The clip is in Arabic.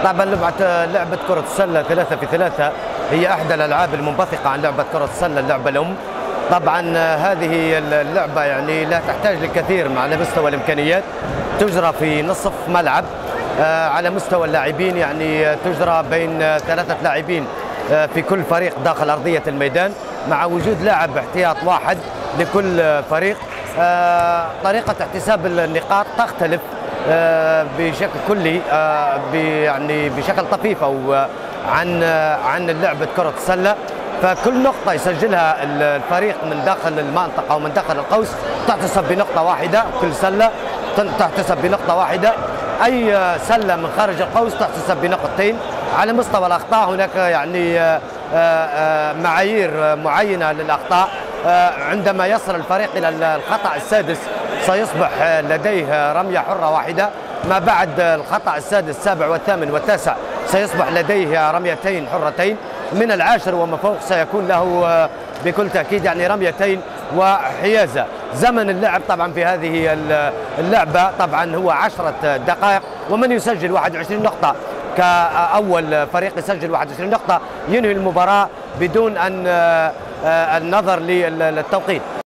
طبعا لعبة كرة السلة 3 في 3 هي احدى الالعاب المنبثقة عن لعبة كرة السلة، اللعبة الام. طبعا هذه اللعبة يعني لا تحتاج للكثير على مستوى الامكانيات، تجرى في نصف ملعب. على مستوى اللاعبين يعني تجرى بين 3 لاعبين في كل فريق داخل أرضية الميدان، مع وجود لاعب احتياط واحد لكل فريق. طريقة احتساب النقاط تختلف بشكل كلي، يعني بشكل طفيف او عن لعبة كرة السلة. فكل نقطة يسجلها الفريق من داخل المنطقة ومن داخل القوس تحتسب بنقطة واحدة، كل سلة تحتسب بنقطة واحدة. أي سلة من خارج القوس تحتسب بنقطتين. على مستوى الأخطاء هناك يعني معايير معينة للأخطاء. عندما يصل الفريق إلى الخطأ السادس سيصبح لديه رمية حرة واحدة. ما بعد الخطأ السادس السابع والثامن والتاسع سيصبح لديه رميتين حرتين. من العاشر وما فوق سيكون له بكل تأكيد يعني رميتين وحيازة. زمن اللعب طبعا في هذه اللعبة طبعا هو 10 دقائق، ومن يسجل 21 نقطة كأول فريق يسجل 21 نقطة ينهي المباراة بدون أن النظر للتوقيت.